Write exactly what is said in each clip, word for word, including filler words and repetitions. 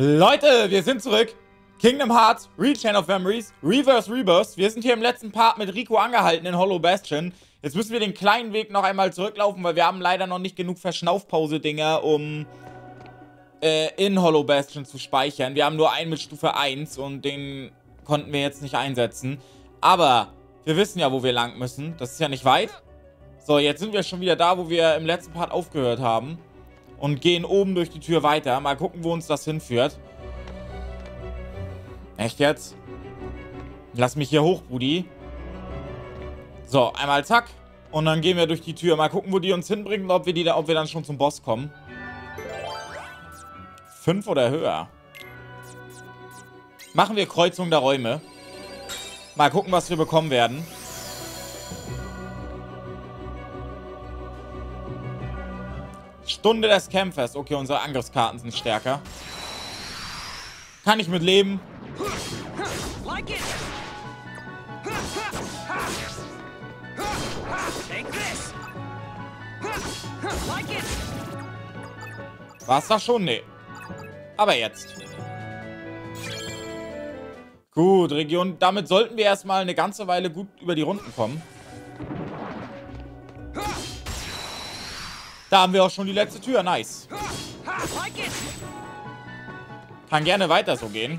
Leute, wir sind zurück. Kingdom Hearts, Rechain of Memories, Reverse Rebirth. Wir sind hier im letzten Part mit Riku angehalten in Hollow Bastion. Jetzt müssen wir den kleinen Weg noch einmal zurücklaufen, weil wir haben leider noch nicht genug Verschnaufpause-Dinger, um äh, in Hollow Bastion zu speichern. Wir haben nur einen mit Stufe eins und den konnten wir jetzt nicht einsetzen. Aber wir wissen ja, wo wir lang müssen. Das ist ja nicht weit. So, jetzt sind wir schon wieder da, wo wir im letzten Part aufgehört haben. Und gehen oben durch die Tür weiter. Mal gucken, wo uns das hinführt. Echt jetzt? Lass mich hier hoch, Brudi. So, einmal zack. Und dann gehen wir durch die Tür. Mal gucken, wo die uns hinbringen und ob wir, die da, ob wir dann schon zum Boss kommen. Fünf oder höher. Machen wir Kreuzung der Räume. Mal gucken, was wir bekommen werden. Stunde des Kämpfers. Okay, unsere Angriffskarten sind stärker. Kann ich mit leben. War's das schon? Nee. Aber jetzt. Gut, Region. Damit sollten wir erstmal eine ganze Weile gut über die Runden kommen. Da haben wir auch schon die letzte Tür. Nice. Kann gerne weiter so gehen.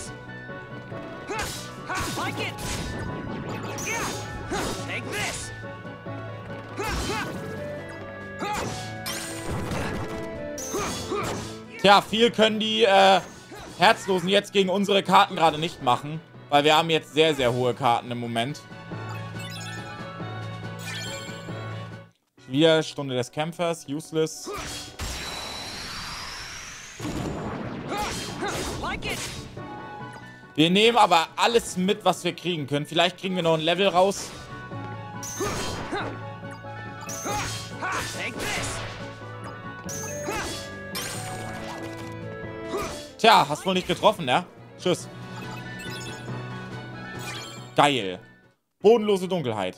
Tja, viel können die äh, Herzlosen jetzt gegen unsere Karten gerade nicht machen. Weil wir haben jetzt sehr, sehr hohe Karten im Moment. Wieder Stunde des Kämpfers. Useless. Wir nehmen aber alles mit, was wir kriegen können. Vielleicht kriegen wir noch ein Level raus. Tja, hast wohl nicht getroffen, ne? Tschüss. Geil. Bodenlose Dunkelheit.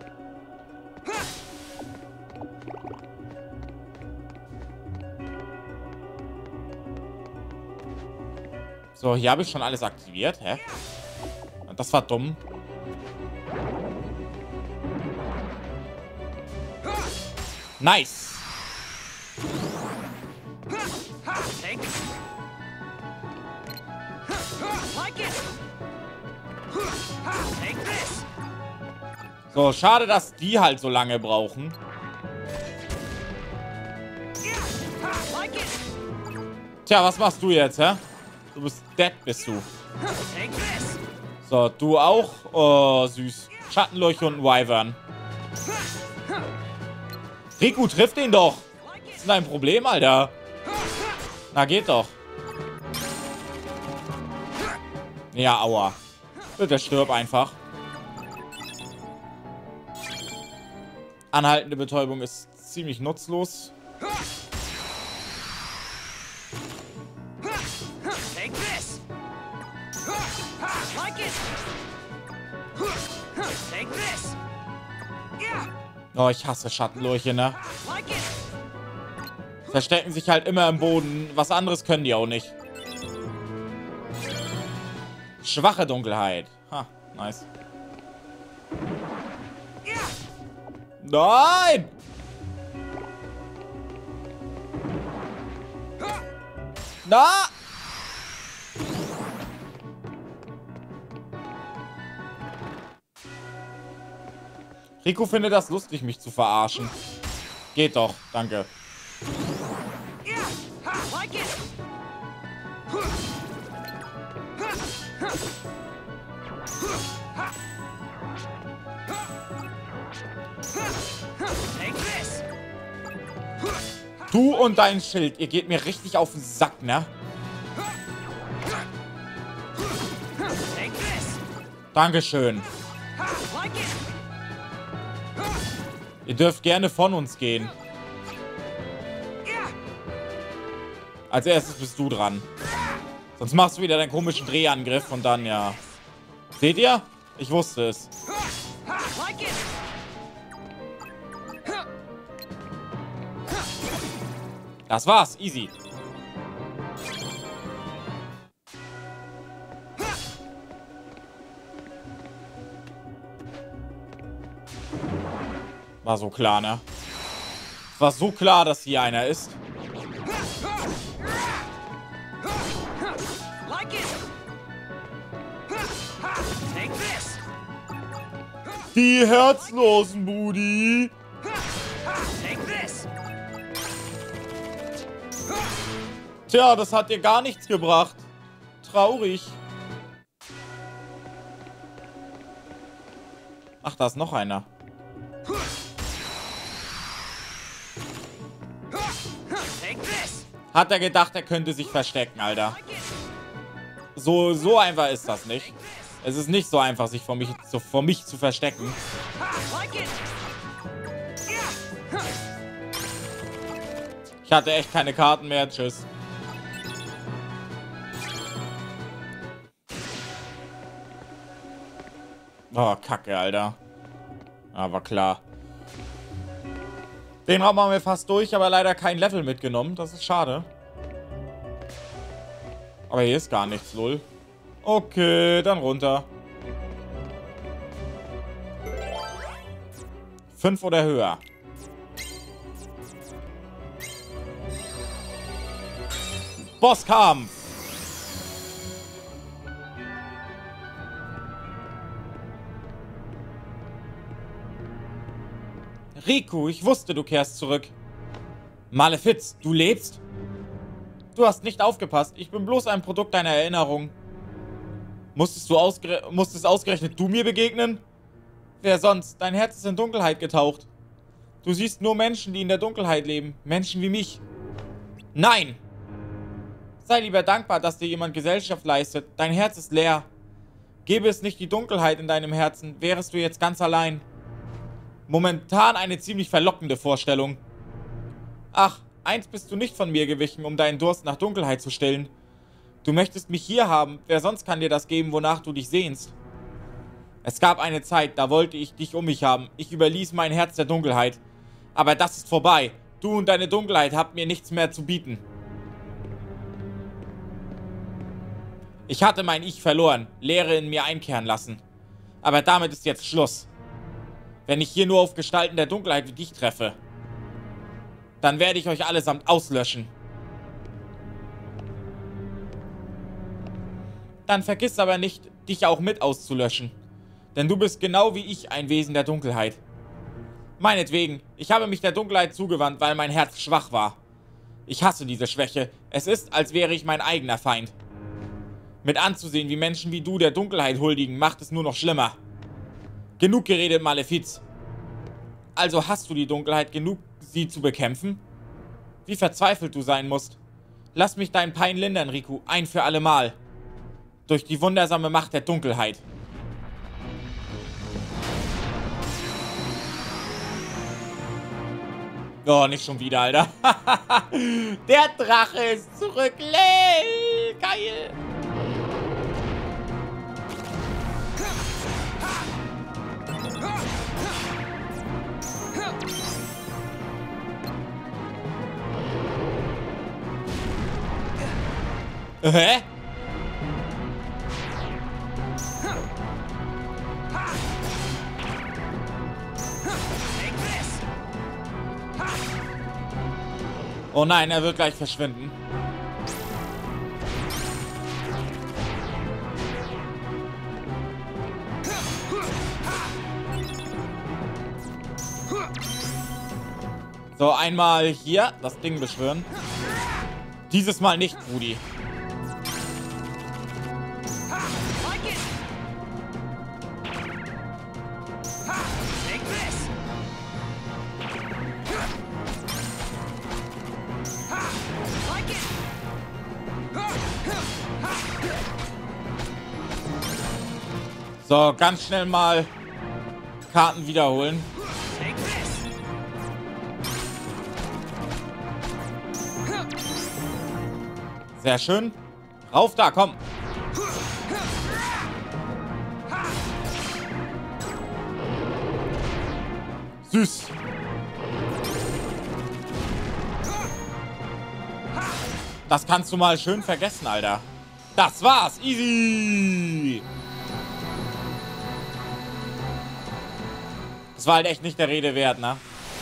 So, hier habe ich schon alles aktiviert. Hä? Das war dumm. Nice. So, schade, dass die halt so lange brauchen. Tja, was machst du jetzt, hä? Du bist dead, bist du. So, du auch? Oh, süß. Schattenleuchte und ein Wyvern. Riku, trifft ihn doch. Das ist dein Problem, Alter. Na, geht doch. Ja, aua. Bitte stirb einfach. Anhaltende Betäubung ist ziemlich nutzlos. Oh, ich hasse Schattenleuchte, ne? Verstecken sich halt immer im Boden. Was anderes können die auch nicht. Schwache Dunkelheit. Ha, nice. Nein! Na! Riku findet das lustig, mich zu verarschen. Geht doch, danke. Du und dein Schild, ihr geht mir richtig auf den Sack, ne? Dankeschön. Ihr dürft gerne von uns gehen. Als erstes bist du dran. Sonst machst du wieder deinen komischen Drehangriff und dann, ja. Seht ihr? Ich wusste es. Das war's. Easy. War so klar, ne? War so klar, dass hier einer ist. Die Herzlosen, Budi. Tja, das hat dir gar nichts gebracht. Traurig. Ach, da ist noch einer. Hat er gedacht, er könnte sich verstecken, Alter. So, so einfach ist das nicht. Es ist nicht so einfach, sich vor mich, so, vor mich zu verstecken. Ich hatte echt keine Karten mehr. Tschüss. Oh, Kacke, Alter. Aber klar. Den Raum haben wir fast durch, aber leider kein Level mitgenommen. Das ist schade. Aber hier ist gar nichts, lol. Okay, dann runter. Fünf oder höher. Bosskampf. Riku, ich wusste, du kehrst zurück. Malefiz, du lebst? Du hast nicht aufgepasst. Ich bin bloß ein Produkt deiner Erinnerung. Musstest du ausgere musstest ausgerechnet du mir begegnen? Wer sonst? Dein Herz ist in Dunkelheit getaucht. Du siehst nur Menschen, die in der Dunkelheit leben. Menschen wie mich. Nein! Sei lieber dankbar, dass dir jemand Gesellschaft leistet. Dein Herz ist leer. Gäbe es nicht die Dunkelheit in deinem Herzen, wärest du jetzt ganz allein. Momentan eine ziemlich verlockende Vorstellung. Ach, eins bist du nicht von mir gewichen, um deinen Durst nach Dunkelheit zu stillen. Du möchtest mich hier haben. Wer sonst kann dir das geben, wonach du dich sehnst? Es gab eine Zeit, da wollte ich dich um mich haben. Ich überließ mein Herz der Dunkelheit. Aber das ist vorbei. Du und deine Dunkelheit habt mir nichts mehr zu bieten. Ich hatte mein Ich verloren, Leere in mir einkehren lassen. Aber damit ist jetzt Schluss. Wenn ich hier nur auf Gestalten der Dunkelheit wie dich treffe, dann werde ich euch allesamt auslöschen. Dann vergiss aber nicht, dich auch mit auszulöschen. Denn du bist genau wie ich ein Wesen der Dunkelheit. Meinetwegen, ich habe mich der Dunkelheit zugewandt, weil mein Herz schwach war. Ich hasse diese Schwäche. Es ist, als wäre ich mein eigener Feind. Mit anzusehen, wie Menschen wie du der Dunkelheit huldigen, macht es nur noch schlimmer. Genug geredet, Malefiz. Also hast du die Dunkelheit genug, sie zu bekämpfen? Wie verzweifelt du sein musst. Lass mich deinen Pein lindern, Riku, ein für alle Mal. Durch die wundersame Macht der Dunkelheit. Oh, nicht schon wieder, Alter. Der Drache ist zurück. Lel, geil. Hä? Oh nein, er wird gleich verschwinden. So, einmal hier das Ding beschwören. Dieses Mal nicht, Rudi. So, ganz schnell mal Karten wiederholen. Sehr schön. Rauf da, komm. Süß. Das kannst du mal schön vergessen, Alter. Das war's. Easy. Das war halt echt nicht der Rede wert, ne?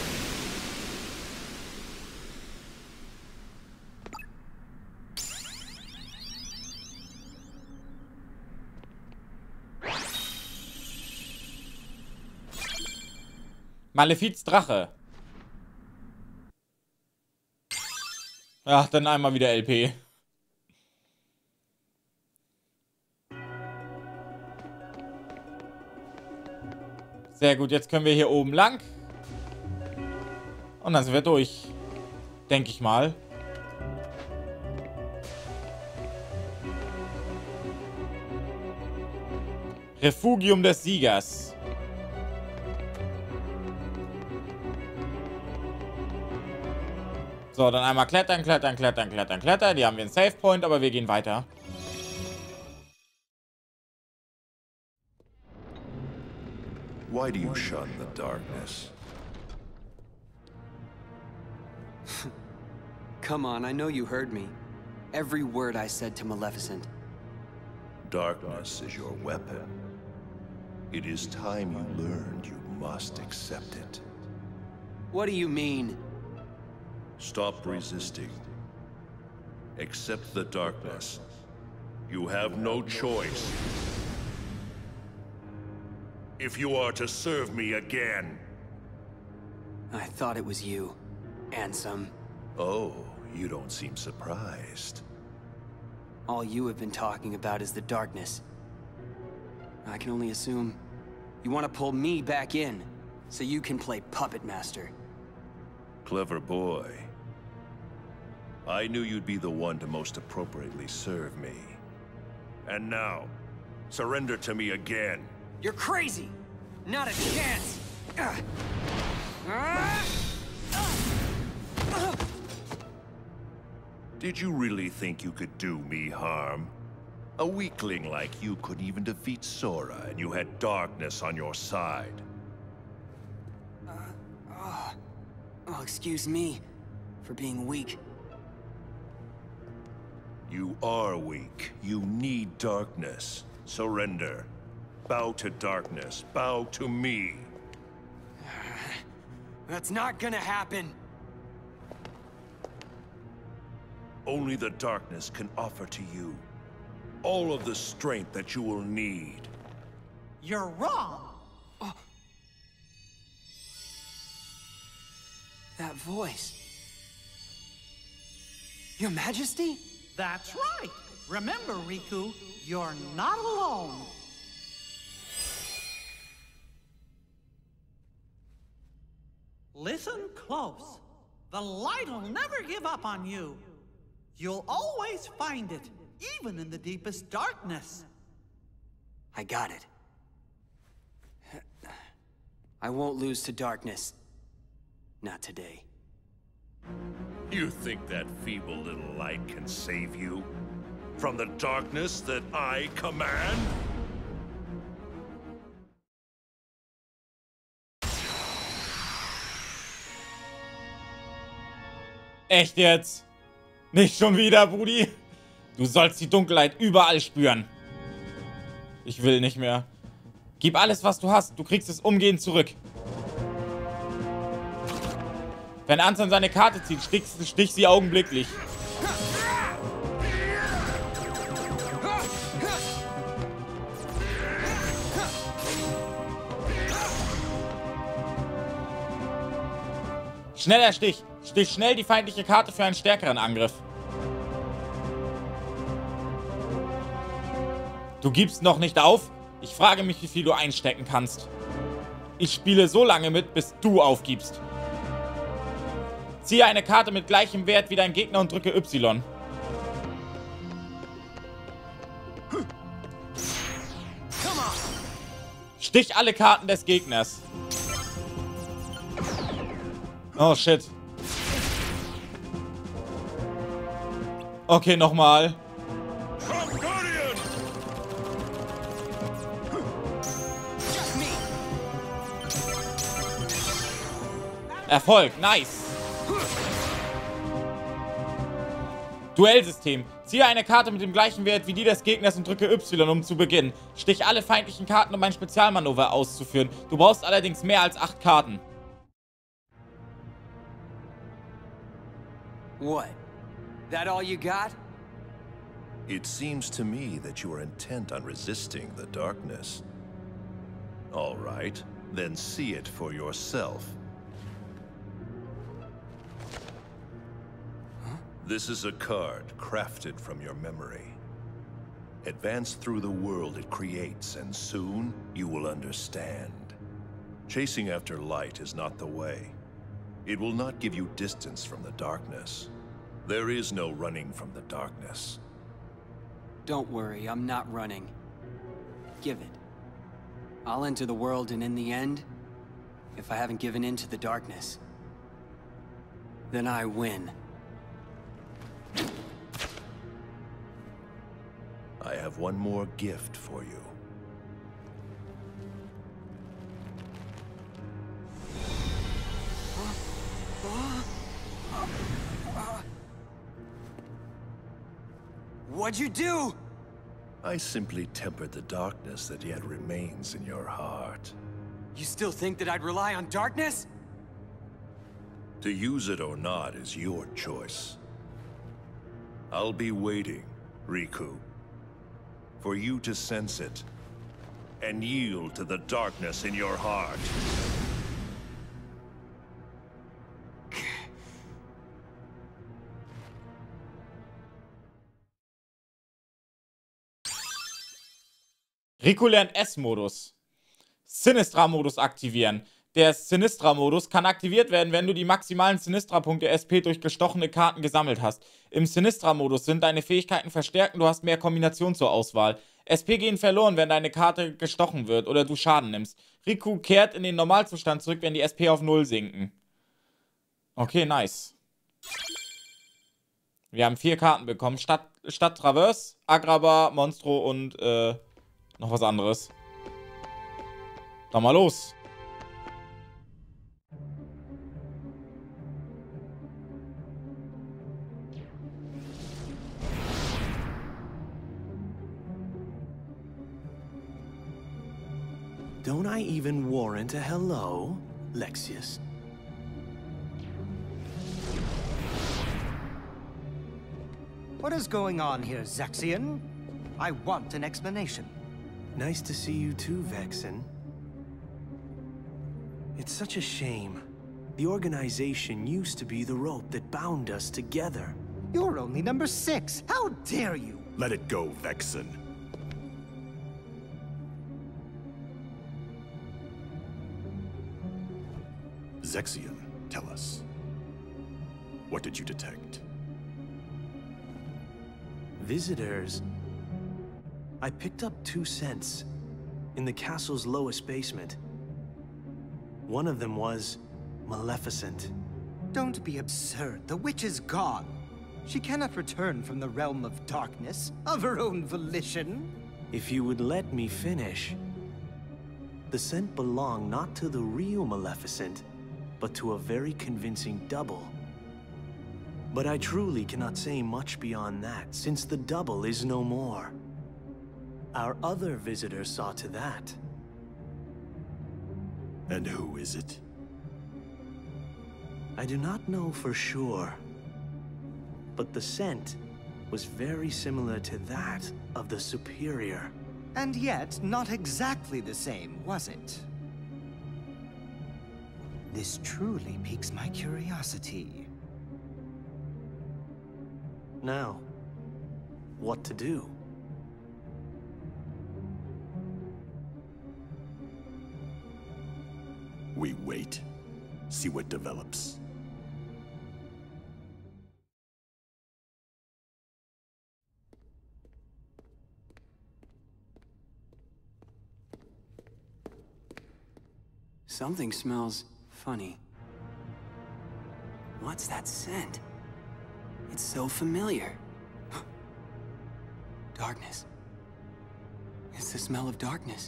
Malefiz Drache. Ach, dann einmal wieder L P. Sehr gut, jetzt können wir hier oben lang. Und dann sind wir durch. Denke ich mal. Refugium des Siegers. So, dann einmal klettern, klettern, klettern, klettern, klettern. Die haben wir einen Save Point, aber wir gehen weiter. Why do you shun the darkness? Come on, I know you heard me. Every word I said to Maleficent. Darkness is your weapon. It is time you learned you must accept it. What do you mean? Stop resisting. Accept the darkness. You have no choice. If you are to serve me again. I thought it was you, Ansem. Oh, you don't seem surprised. All you have been talking about is the darkness. I can only assume you want to pull me back in, so you can play Puppet Master. Clever boy. I knew you'd be the one to most appropriately serve me. And now, surrender to me again. You're crazy! Not a chance! Ugh. Ah! Ugh. Did you really think you could do me harm? A weakling like you couldn't even defeat Sora, and you had darkness on your side. Uh, oh. oh, excuse me for being weak. You are weak. You need darkness. Surrender. Bow to darkness. Bow to me. That's not gonna happen. Only the darkness can offer to you all of the strength that you will need. You're wrong. Oh. That voice. Your Majesty? That's right. Remember, Riku, you're not alone. Listen close. The light'll never give up on you. You'll always find it, even in the deepest darkness. I got it. I won't lose to darkness. Not today. You think that feeble little light can save you? From the darkness that I command? Echt jetzt? Nicht schon wieder, Brudi? Du sollst die Dunkelheit überall spüren. Ich will nicht mehr. Gib alles, was du hast. Du kriegst es umgehend zurück. Wenn Ansem seine Karte zieht, stichst du stich sie augenblicklich. Schneller Stich. Stich schnell die feindliche Karte für einen stärkeren Angriff. Du gibst noch nicht auf? Ich frage mich, wie viel du einstecken kannst. Ich spiele so lange mit, bis du aufgibst. Ziehe eine Karte mit gleichem Wert wie dein Gegner und drücke Y. Stich alle Karten des Gegners. Oh, shit. Okay, nochmal. Erfolg, nice. Duellsystem. Ziehe eine Karte mit dem gleichen Wert wie die des Gegners und drücke Y, um zu beginnen. Stich alle feindlichen Karten, um ein Spezialmanöver auszuführen. Du brauchst allerdings mehr als acht Karten. What? That all you got? It seems to me that you are intent on resisting the darkness. All right, then see it for yourself. Huh? This is a card crafted from your memory. Advance through the world it creates, and soon you will understand. Chasing after light is not the way. It will not give you distance from the darkness. There is no running from the darkness. Don't worry, I'm not running. Give it. I'll enter the world, and in the end, if I haven't given in to the darkness, then I win. I have one more gift for you. What'd you do? I simply tempered the darkness that yet remains in your heart. You still think that I'd rely on darkness? To use it or not is your choice. I'll be waiting, Riku, for you to sense it and yield to the darkness in your heart. Riku lernt S-Modus. Sinistra-Modus aktivieren. Der Sinistra-Modus kann aktiviert werden, wenn du die maximalen Sinistra-Punkte S P durch gestochene Karten gesammelt hast. Im Sinistra-Modus sind deine Fähigkeiten verstärkt und du hast mehr Kombinationen zur Auswahl. S P gehen verloren, wenn deine Karte gestochen wird oder du Schaden nimmst. Riku kehrt in den Normalzustand zurück, wenn die S P auf null sinken. Okay, nice. Wir haben vier Karten bekommen. Stadt, Stadt Traverse, Agrabah, Monstro und äh, noch was anderes. Dann mal los. Don't I even warrant a hello, Lexaeus? What is going on here, Zaxian? I want an explanation. Nice to see you too, Vexen. It's such a shame. The organization used to be the rope that bound us together. You're only number six. How dare you? Let it go, Vexen. Zexion, tell us. What did you detect? Visitors. I picked up two scents in the castle's lowest basement. One of them was Maleficent. Don't be absurd. The witch is gone. She cannot return from the realm of darkness of her own volition. If you would let me finish. The scent belonged not to the real Maleficent, but to a very convincing double. But I truly cannot say much beyond that, since the double is no more. Our other visitor saw to that. And who is it? I do not know for sure, but the scent was very similar to that of the Superior. And yet, not exactly the same, was it? This truly piques my curiosity. Now, what to do? We wait. See what develops. Something smells funny. What's that scent? It's so familiar. Darkness. It's the smell of darkness.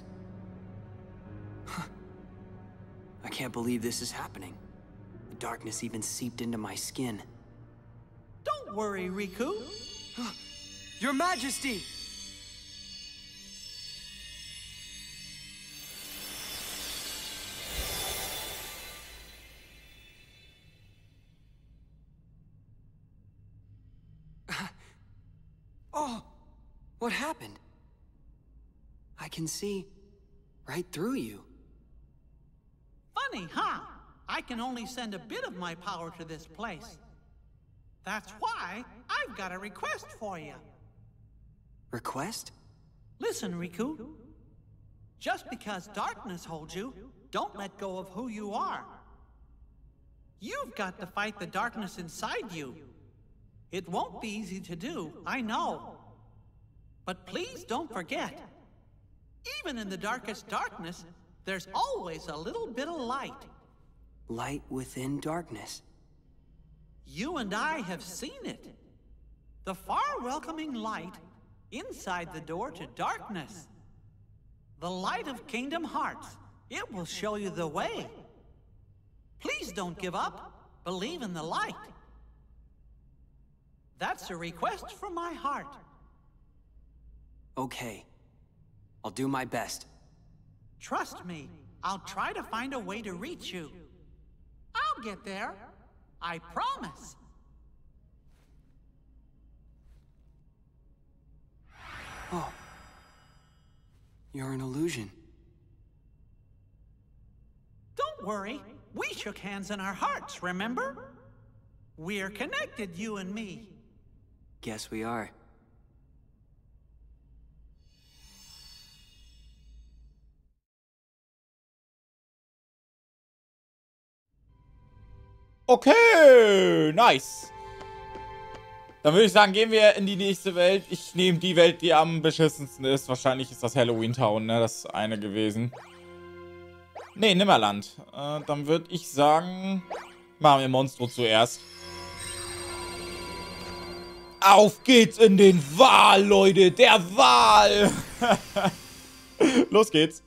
I can't believe this is happening. The darkness even seeped into my skin. Don't worry, Riku. Your Majesty! Oh, what happened? I can see right through you. Funny, huh? I can only send a bit of my power to this place. That's why I've got a request for you. Request? Listen, Riku. Just because darkness holds you, don't let go of who you are. You've got to fight the darkness inside you. It won't be easy to do, I know. But please don't forget, even in the darkest darkness, there's always a little bit of light. Light within darkness. You and I have seen it. The far welcoming light inside the door to darkness. The light of Kingdom Hearts. It will show you the way. Please don't give up. Believe in the light. That's a request from my heart. Okay. I'll do my best. Trust me, I'll try to find a way to reach you. I'll get there. I promise. Oh. You're an illusion. Don't worry. We shook hands in our hearts, remember? We're connected, you and me. Guess we are. Okay, nice. Dann würde ich sagen, gehen wir in die nächste Welt. Ich nehme die Welt, die am beschissensten ist. Wahrscheinlich ist das Halloween Town, ne? Das ist eine gewesen. Ne, Nimmerland. Äh, dann würde ich sagen, machen wir Monstro zuerst. Auf geht's in den Wal, Leute. Der Wal. Los geht's.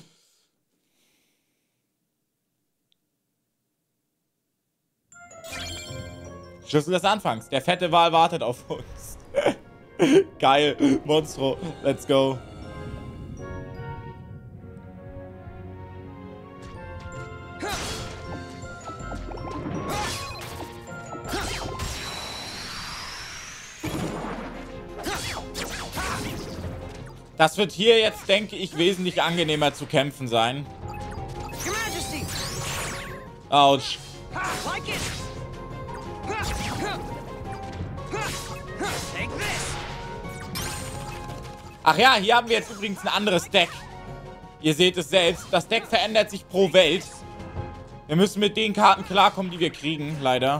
Schlüssel des Anfangs. Der fette Wal wartet auf uns. Geil. Monstro. Let's go. Das wird hier jetzt, denke ich, wesentlich angenehmer zu kämpfen sein. Autsch. Ach ja, hier haben wir jetzt übrigens ein anderes Deck. Ihr seht es selbst. Das Deck verändert sich pro Welt. Wir müssen mit den Karten klarkommen, die wir kriegen, leider.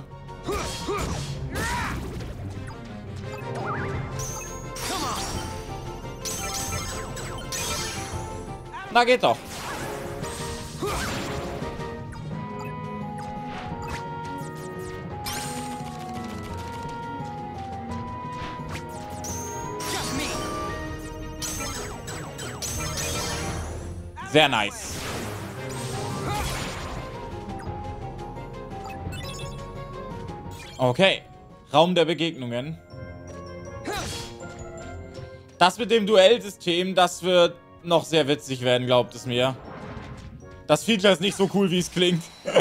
Na, geht doch. Sehr nice. Okay. Raum der Begegnungen. Das mit dem Duellsystem, das wird noch sehr witzig werden, glaubt es mir. Das Feature ist nicht so cool, wie es klingt.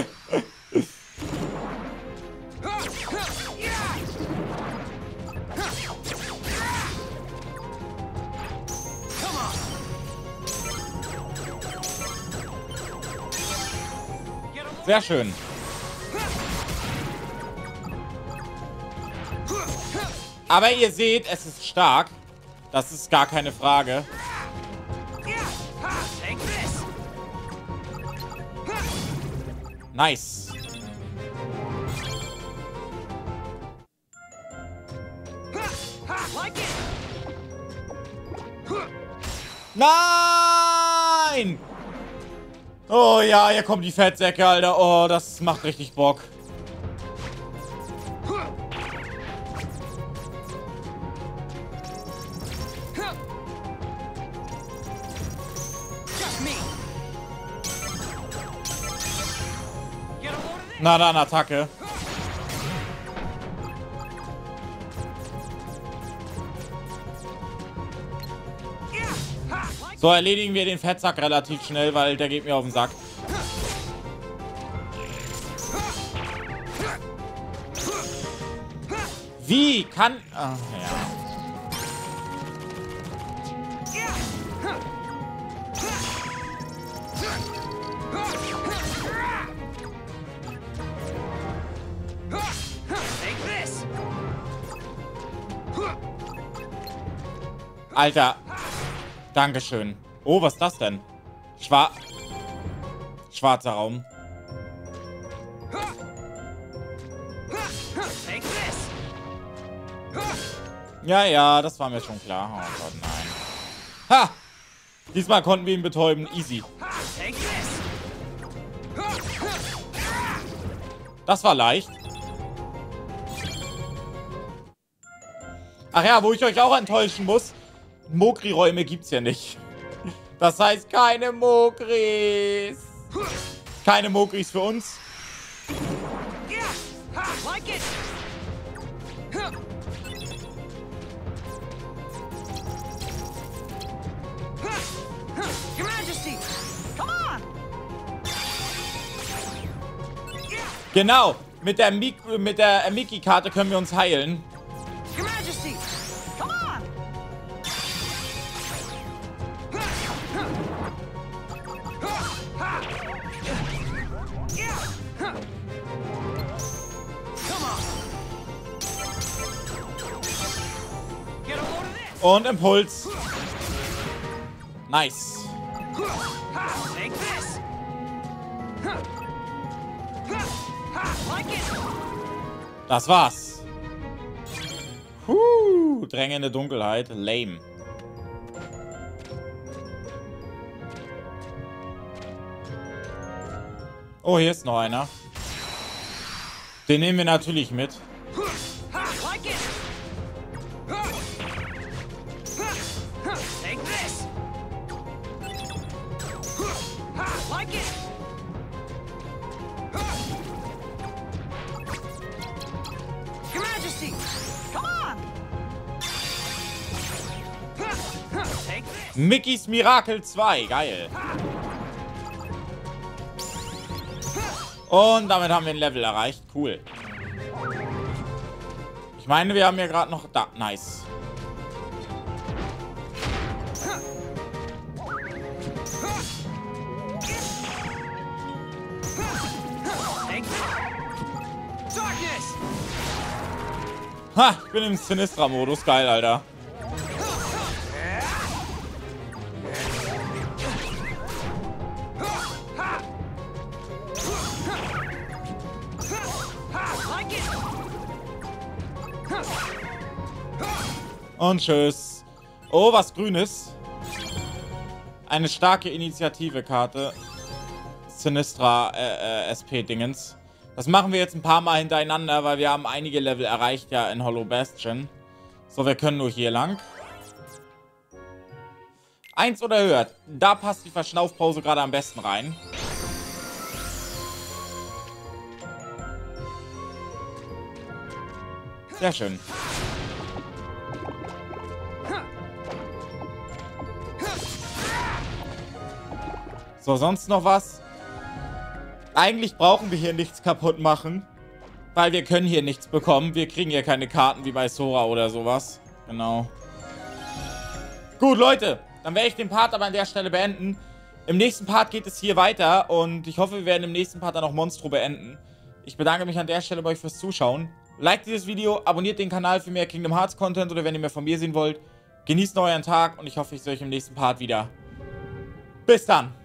Sehr schön. Aber ihr seht, es ist stark. Das ist gar keine Frage. Nice. Nein! Oh ja, hier kommen die Fettsäcke, Alter. Oh, das macht richtig Bock. Na dann, Attacke. So, erledigen wir den Fettsack relativ schnell, weil der geht mir auf den Sack. Wie kann... Ach, ja. Alter. Dankeschön. Oh, was ist das denn? Schwar... Schwarzer Raum. Ja, ja, das war mir schon klar. Oh Gott, nein. Ha! Diesmal konnten wir ihn betäuben. Easy. Das war leicht. Ach ja, wo ich euch auch enttäuschen muss. Mokri-Räume gibt's ja nicht. Das heißt, keine Mokris. Keine Mokris für uns. Genau. Mit der, Mik mit der Mickey-Karte können wir uns heilen. Und Impuls. Nice. Das war's. Huh, drängende Dunkelheit. Lame. Oh, hier ist noch einer. Den nehmen wir natürlich mit. Mickey's Miracle zwei. Geil. Und damit haben wir ein Level erreicht. Cool. Ich meine, wir haben ja gerade noch... Da, nice. Ha, ich bin im Sinistra-Modus. Geil, Alter. Und tschüss. Oh, was Grünes. Eine starke Initiative-Karte. Sinistra äh, äh, S P-Dingens. Das machen wir jetzt ein paar Mal hintereinander, weil wir haben einige Level erreicht ja in Hollow Bastion. So, wir können nur hier lang. Eins oder höher. Da passt die Verschnaufpause gerade am besten rein. Sehr schön. So, sonst noch was? Eigentlich brauchen wir hier nichts kaputt machen. Weil wir können hier nichts bekommen. Wir kriegen hier keine Karten wie bei Sora oder sowas. Genau. Gut, Leute. Dann werde ich den Part aber an der Stelle beenden. Im nächsten Part geht es hier weiter. Und ich hoffe, wir werden im nächsten Part dann auch Monstro beenden. Ich bedanke mich an der Stelle bei euch fürs Zuschauen. Liked dieses Video, abonniert den Kanal für mehr Kingdom Hearts Content. Oder wenn ihr mehr von mir sehen wollt. Genießt noch euren Tag. Und ich hoffe, ich sehe euch im nächsten Part wieder. Bis dann.